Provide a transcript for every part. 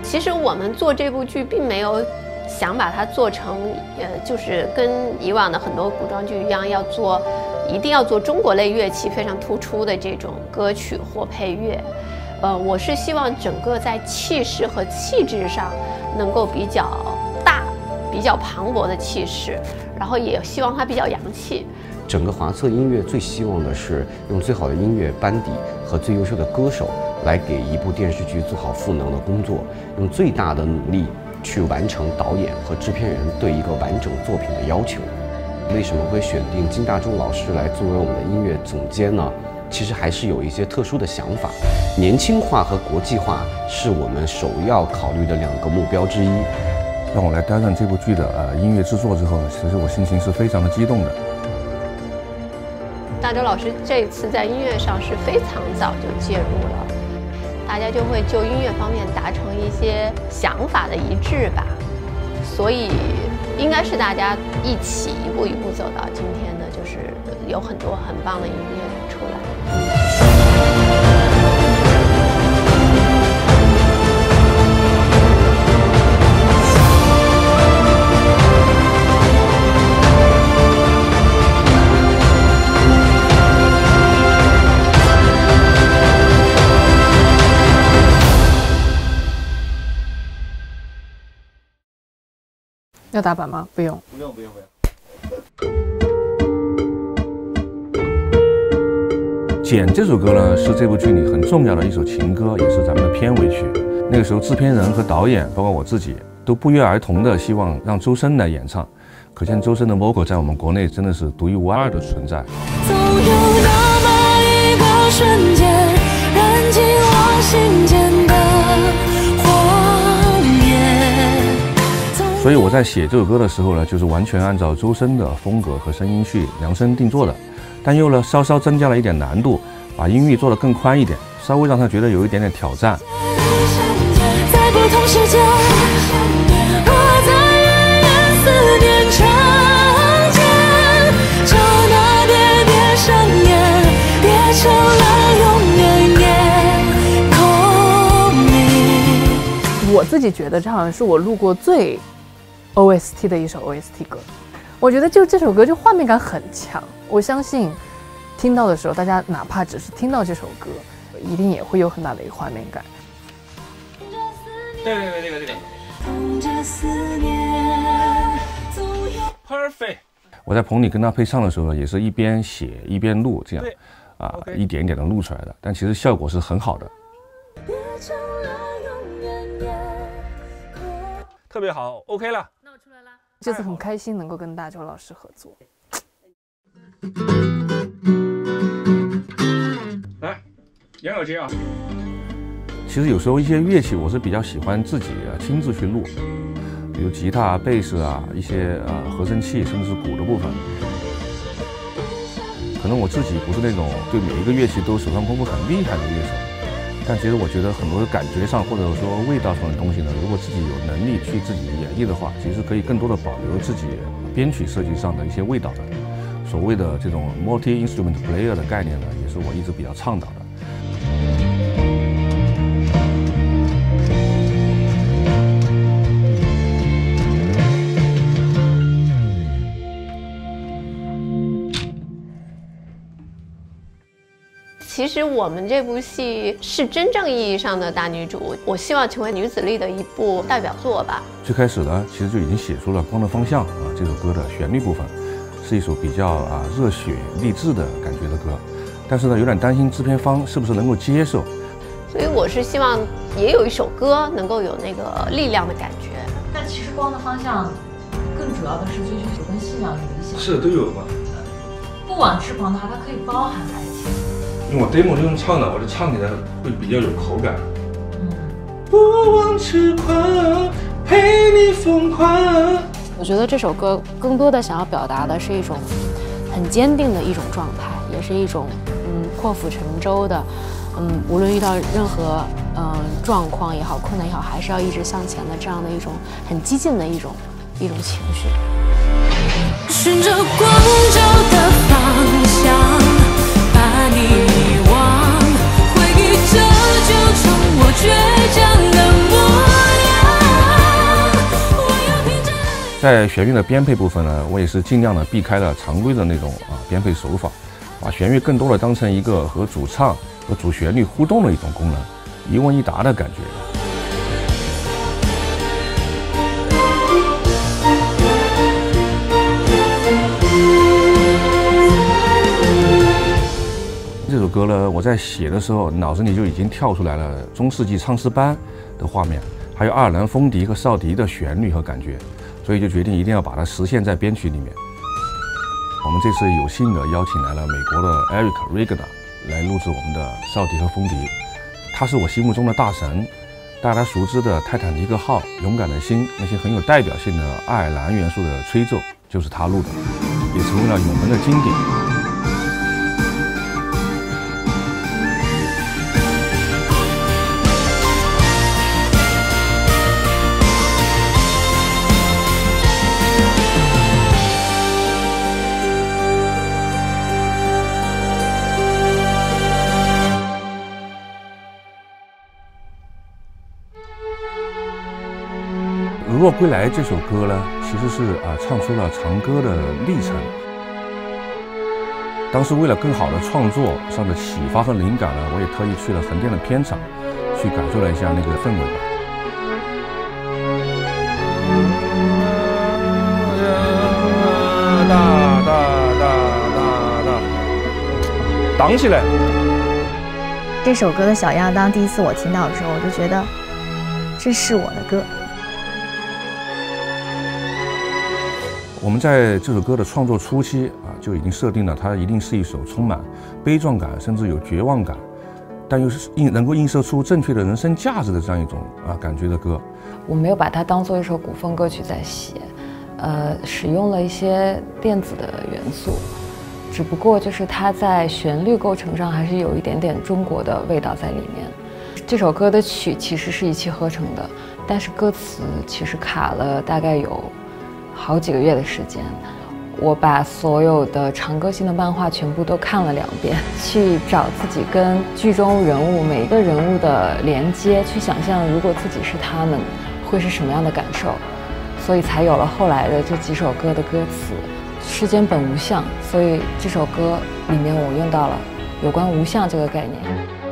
其实我们做这部剧并没有想把它做成，就是跟以往的很多古装剧一样，一定要做中国类乐器非常突出的这种歌曲或配乐。我是希望整个在气势和气质上能够比较大、比较磅礴的气势，然后也希望它比较洋气。 整个华策音乐最希望的是用最好的音乐班底和最优秀的歌手来给一部电视剧做好赋能的工作，用最大的努力去完成导演和制片人对一个完整作品的要求。为什么会选定金大中老师来作为我们的音乐总监呢？其实还是有一些特殊的想法。年轻化和国际化是我们首要考虑的2个目标之一。 让我来担任这部剧的音乐制作之后呢，其实我心情是非常的激动的。 大周老师这次在音乐上是非常早就介入了，大家就会就音乐方面达成一些想法的一致吧，所以应该是大家一起一步一步走到今天的，就是有很多很棒的音乐出来。 要打板吗？不用。 不用。 简这首歌呢，是这部剧里很重要的一首情歌，也是咱们的片尾曲。那个时候，制片人和导演，包括我自己，都不约而同的希望让周深来演唱。可见周深的 vocal 在我们国内真的是独一无二的存在。 总有那么一个瞬间，燃尽我心间的荒野。 所以我在写这首歌的时候呢，就是完全按照周深的风格和声音去量身定做的，但又呢稍稍增加了一点难度，把音域做得更宽一点，稍微让他觉得有一点点挑战。 在不同世界，我在远远思念成茧，就那别上演，别成了永远夜空里。 我自己觉得这好像是我录过最 OST 的一首 OST 歌。我觉得就这首歌就画面感很强，我相信听到的时候，大家哪怕只是听到这首歌，一定也会有很大的一个画面感。 对，这个。Perfect。 我在棚里跟他配唱的时候呢，也是一边写一边录，这样一点一点的录出来的，但其实效果是很好的。 特别好 ，OK 了。 那我出来啦。这次很开心能够跟大周老师合作。 来，杨小杰啊。 其实有时候一些乐器我是比较喜欢自己亲自去录，比如吉他、贝斯一些合成器，甚至是鼓的部分。可能我自己不是那种对每一个乐器都手上功夫很厉害的乐手，但其实我觉得很多的感觉上或者说味道上的东西呢，如果自己有能力去自己演绎的话，其实可以更多的保留自己编曲设计上的一些味道的。所谓的这种 multi-instrument player 的概念呢，也是我一直比较倡导的。 其实我们这部戏是真正意义上的大女主，我希望成为女子力的一部代表作吧。 最开始呢，其实就已经写出了《光的方向》这首歌的旋律部分，是一首比较热血励志的感觉的歌，但是呢，有点担心制片方是不是能够接受， 所以我是希望也有一首歌能够有那个力量的感觉。 但其实《光的方向》更主要的是追求跟信仰与理想， 是都有嘛。 不枉痴狂的话，它可以包含爱情。 因为我 demo 就用唱的，我就唱起来会比较有口感。 不枉痴狂，陪你疯狂。 我觉得这首歌更多的想要表达的是一种很坚定的一种状态，也是一种破釜沉舟的，无论遇到任何状况也好、困难也好，还是要一直向前的这样的一种很激进的一种情绪。 循着光照的方向，把你遗忘，回忆这就成我倔强的模样。 在弦乐的编配部分呢，我也是尽量的避开了常规的那种编配手法，把弦乐更多的当成一个和主唱和主旋律互动的一种功能，一问一答的感觉。这首歌呢，我在写的时候，脑子里就已经跳出来了中世纪唱诗班的画面，还有爱尔兰风笛和哨笛的旋律和感觉，所以就决定一定要把它实现在编曲里面。我们这次有幸的邀请来了美国的 Eric Rigda 来录制我们的哨笛和风笛，他是我心目中的大神，大家熟知的泰坦尼克号、勇敢的心那些很有代表性的爱尔兰元素的吹奏就是他录的，也成为了永恒的经典。《如若归来》这首歌呢，其实是唱出了长歌的历程。当时为了更好的创作上的启发和灵感呢，我也特意去了横店的片场，去感受了一下那个氛围吧。挡起来！ 这首歌的小亚当，第一次我听到的时候，我就觉得这是我的歌。 我们在这首歌的创作初期就已经设定了它一定是一首充满悲壮感，甚至有绝望感，但又是能够映射出正确的人生价值的这样一种感觉的歌。 我没有把它当做一首古风歌曲在写，使用了一些电子的元素，只不过就是它在旋律构成上还是有一点点中国的味道在里面。这首歌的曲其实是一气呵成的，但是歌词其实卡了大概有好几个月的时间。我把所有的长歌星的漫画全部都看了2遍，去找自己跟剧中人物每一个人物的连接，去想象如果自己是他们会是什么样的感受，所以才有了后来的这几首歌的歌词。世间本无相，所以这首歌里面我用到了有关无相这个概念。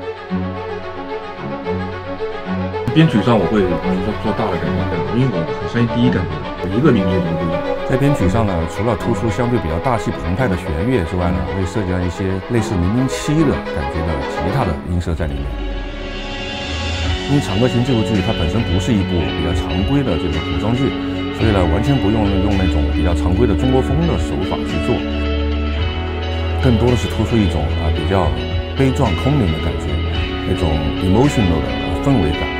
编曲上我会做大的改动，因为我很相信第一感觉，每一个民族都不一样。在编曲上呢，除了突出相对比较大气澎湃的弦乐之外呢，我也设计了一些类似007的感觉的吉他的音色在里面。因为《长歌行》这部剧它本身不是一部比较常规的这个古装剧，所以呢完全不用那种比较常规的中国风的手法去做，更多的是突出一种比较悲壮空灵的感觉，那种 emotional 的氛围感。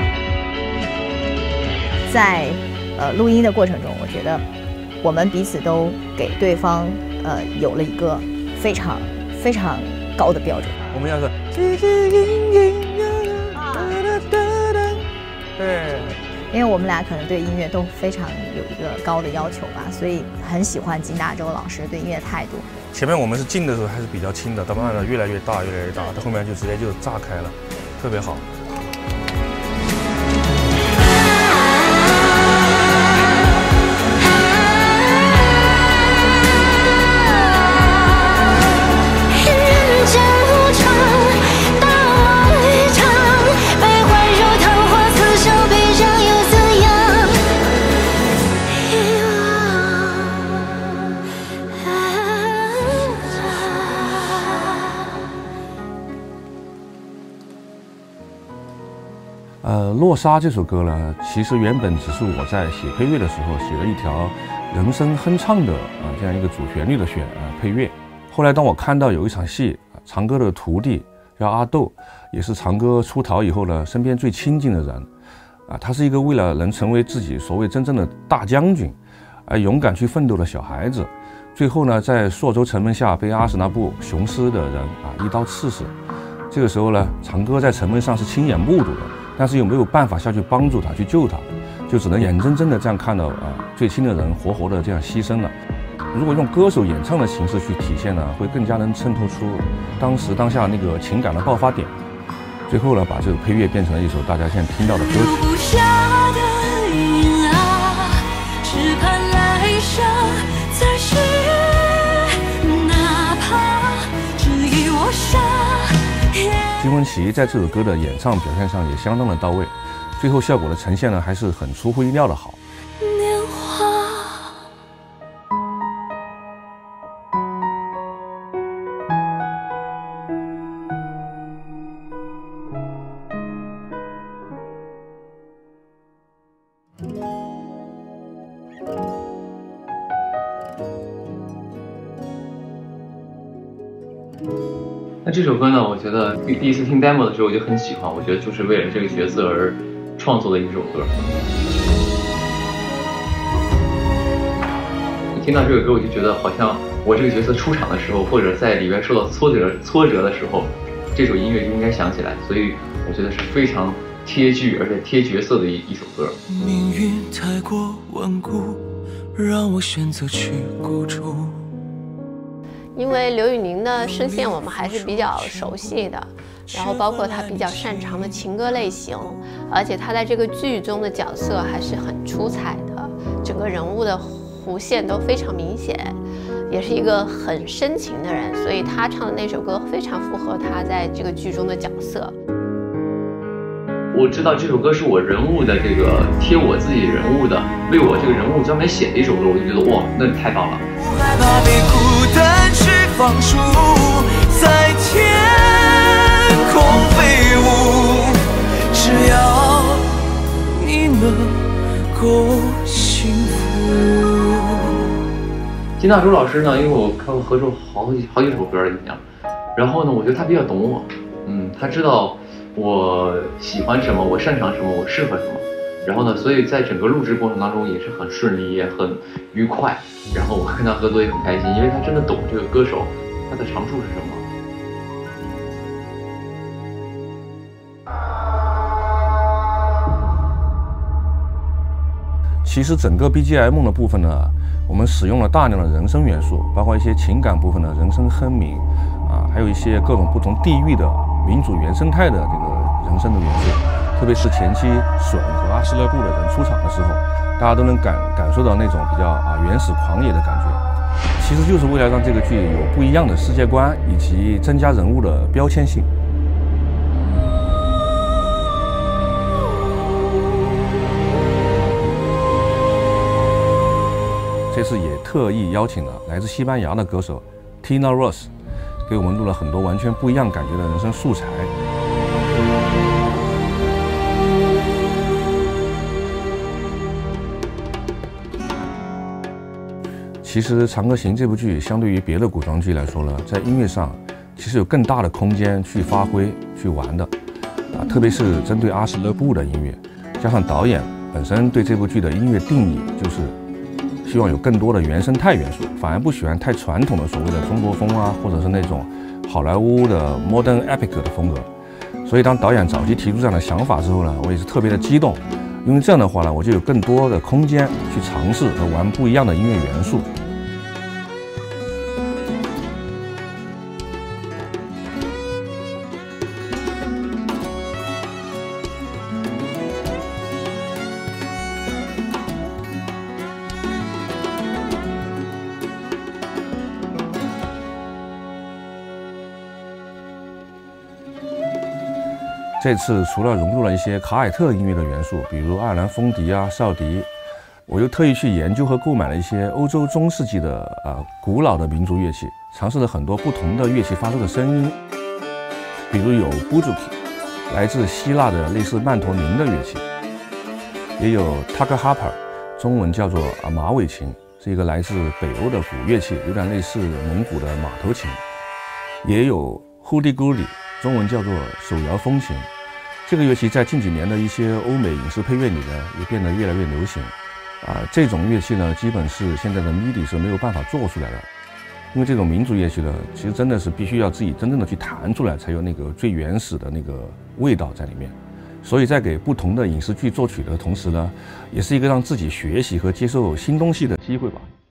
在录音的过程中，我觉得我们彼此都给对方有了一个非常非常高的标准。 我们要是对， 因为我们俩可能对音乐都非常有一个高的要求吧，所以很喜欢金大洲老师对音乐态度。 前面我们是静的时候还是比较轻的，到慢慢的越来越大，越来越大，到后面就直接就炸开了，特别好。 落沙这首歌呢，其实原本只是我在写配乐的时候写了一条人声哼唱的这样一个主旋律的配乐。后来当我看到有一场戏，长歌的徒弟叫阿豆，也是长歌出逃以后呢身边最亲近的人，他是一个为了能成为自己所谓真正的大将军而勇敢去奋斗的小孩子，最后呢在朔州城门下被阿史那部雄狮的人一刀刺死。这个时候呢，长歌在城门上是亲眼目睹的，但是又没有办法下去帮助他去救他，就只能眼睁睁的这样看到最亲的人活活的这样牺牲了。如果用歌手演唱的形式去体现呢，会更加能衬托出当下那个情感的爆发点。最后呢，把这个配乐变成了一首大家现在听到的歌曲。 不下的云啊，只盼来文琪在这首歌的演唱表现上也相当的到位，最后效果的呈现呢还是很出乎意料的好。 年华， 那这首歌呢，我觉得第一次听 demo 的时候我就很喜欢，我觉得就是为了这个角色而创作的一首歌。听到这个歌，我就觉得好像我这个角色出场的时候，或者在里边受到挫折的时候，这首音乐就应该响起来，所以我觉得是非常贴剧而且贴角色的一首歌。 命运太过顽固，让我选择去孤注。 因为刘宇宁的声线我们还是比较熟悉的，然后包括他比较擅长的情歌类型，而且他在这个剧中的角色还是很出彩的，整个人物的弧线都非常明显，也是一个很深情的人，所以他唱的那首歌非常符合他在这个剧中的角色。 我知道这首歌是我人物的这个贴我自己人物的，为我这个人物专门写的一首歌，我就觉得哇，那太棒了。 不害怕被孤单去放逐，在天空飞舞，只要你能够幸福。 金大洲老师呢，因为我看过合奏好几首歌了已经，然后呢，我觉得他比较懂我，他知道我喜欢什么，我擅长什么，我适合什么。然后呢，所以在整个录制过程当中也是很顺利，也很愉快。然后我跟他合作也很开心，因为他真的懂这个歌手他的长处是什么。 其实整个 BGM 的部分呢，我们使用了大量的人声元素，包括一些情感部分的人声哼鸣，还有一些各种不同地域的民族原生态的这个人声的元素。特别是前期笋和阿斯勒布的人出场的时候，大家都能感受到那种比较原始狂野的感觉。其实就是为了让这个剧有不一样的世界观，以及增加人物的标签性。这次也特意邀请了来自西班牙的歌手 Tina Ross， 给我们录了很多完全不一样感觉的人声素材。其实《长歌行》这部剧相对于别的古装剧来说呢，在音乐上其实有更大的空间去发挥、去玩的，特别是针对阿斯勒布的音乐，加上导演本身对这部剧的音乐定义就是希望有更多的原生态元素，反而不喜欢太传统的所谓的中国风或者是那种好莱坞的 modern epic 的风格。所以当导演早期提出这样的想法之后呢，我也是特别的激动，因为这样的话呢，我就有更多的空间去尝试和玩不一样的音乐元素。这次除了融入了一些卡尔特音乐的元素，比如爱尔兰风笛哨笛，我又特意去研究和购买了一些欧洲中世纪的古老的民族乐器，尝试了很多不同的乐器发出的声音，比如有 Bouzouki， 来自希腊的类似曼陀林的乐器，也有 Takharpa， 中文叫做马尾琴，是一个来自北欧的古乐器，有点类似蒙古的马头琴，也有 Hurdy-gurdy， 中文叫做手摇风琴。这个乐器在近几年的一些欧美影视配乐里呢，也变得越来越流行。这种乐器呢，基本是现在的 MIDI 是没有办法做出来的，因为这种民族乐器呢，其实真的是必须要自己真正的去弹出来，才有那个最原始的那个味道在里面。所以在给不同的影视剧作曲的同时呢，也是一个让自己学习和接受新东西的机会吧。